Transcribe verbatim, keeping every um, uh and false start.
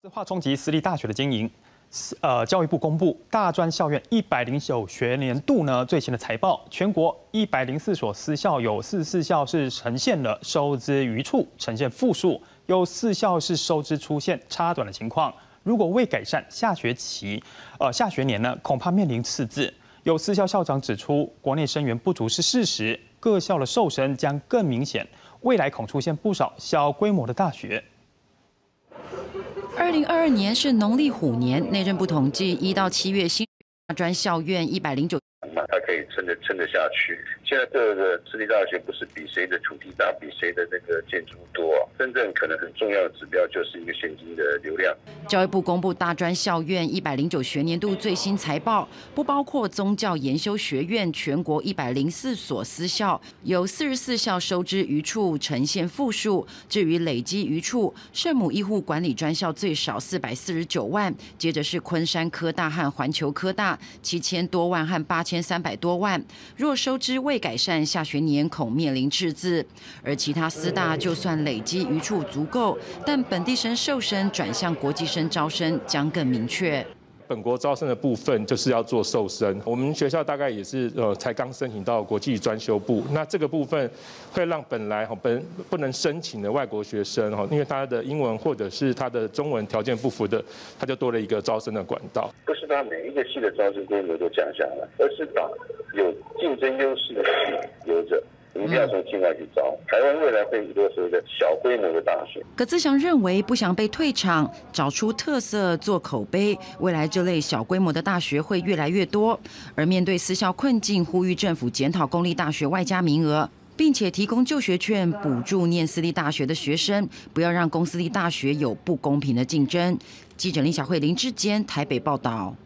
化冲击私立大学的经营。呃，教育部公布大专校院一百零九学年度呢最新的财报，全国一百零四所私校有四十四校是呈现了收支余处，呈现负数，有四校是收支出现差短的情况。如果未改善，下学期呃下学年呢恐怕面临赤字。有私校校长指出，国内生源不足是事实，各校的瘦身将更明显，未来恐出现不少小规模的大学。 二零二二年是农历虎年，内政部统计，一到七月新大专校院一百零九， 它可以撑得撑得下去。现在各个私立大学不是比谁的土地大，比谁的那个建筑多啊，真正可能很重要的指标就是一个现金的流量。 教育部公布大专校院一百零九学年度最新财报，不包括宗教研修学院，全国一百零四所私校，有四十四校收支余处呈现负数。至于累积余处，圣母医护管理专校最少四百四十九万，接着是昆山科大和环球科大七千多万和八千三百多万。若收支未改善，下学年恐面临赤字。而其他私大就算累积余处足够，但本地生瘦身转向国际生招生将更明确。 本国招生的部分就是要做瘦身，我们学校大概也是呃才刚申请到国际专修部，那这个部分会让本来哈本不能申请的外国学生哈，因为他的英文或者是他的中文条件不符的，他就多了一个招生的管道。 不是把每一个系的招生规模都降下来，而是把有竞争优势的系留着。 我们不要从境外去招，台湾未来会很多所谓的小规模的大学。 葛自强认为，不想被退场，找出特色做口碑，未来这类小规模的大学会越来越多。而面对私校困境，呼吁政府检讨公立大学外加名额，并且提供就学券补助念私立大学的学生，不要让公私立大学有不公平的竞争。记者林小慧、林志坚台北报道。